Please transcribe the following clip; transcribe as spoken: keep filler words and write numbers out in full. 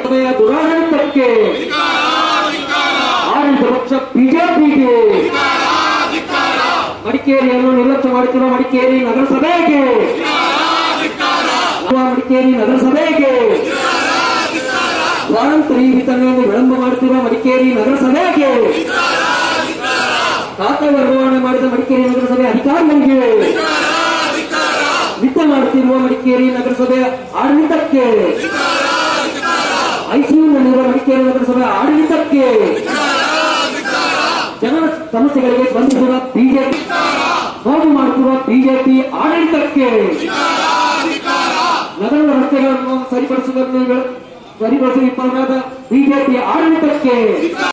ದುರಾಡಳಿತಕ್ಕೆ ಆಡಳಿತ ಪಕ್ಷ ಬಿಜೆಪಿಗೆ ಮಡಿಕೇರಿಯನ್ನು ನಿರ್ಲಕ್ಷ್ಯ ಮಾಡುತ್ತಿರುವ ಮಡಿಕೇರಿ ನಗರಸಭೆಗೆ ಮಡಿಕೇರಿ ನಗರಸಭೆಗೆ ಸ್ವಾತಂತ್ರ್ಯ ವಿತರಣೆಯನ್ನು ವಿಳಂಬ ಮಾಡುತ್ತಿರುವ ಮಡಿಕೇರಿ ನಗರಸಭೆಗೆ ಖಾತೆ ವರ್ಗಾವಣೆ ಮಾಡಿದ ಮಡಿಕೇರಿ ನಗರಸಭೆ ಅಧಿಕಾರಿಗಳಿಗೆ ವಿತ್ತ ಮಾಡುತ್ತಿರುವ ಮಡಿಕೇರಿ ನಗರಸಭೆಯ ಆಡಳಿತಕ್ಕೆ ಐಸಿಯುನಲ್ಲಿರುವ ಮಡಿಕೇರಿ ನಗರಸಭೆಯ ಆಡಳಿತಕ್ಕೆ ಜನರ ಸಮಸ್ಯೆಗಳಿಗೆ ಸ್ಪಂದಿಸುವ ಬಿಜೆಪಿ ನೋವು ಮಾಡುತ್ತಿರುವ ಬಿಜೆಪಿ ಆಡಳಿತಕ್ಕೆ ನಗರದ ರಸ್ತೆಗಳನ್ನು ಸರಿಪಡಿಸುವುದನ್ನು ಸರಿಪಡಿಸುವ ಬಿಜೆಪಿ ಆಡಳಿತಕ್ಕೆ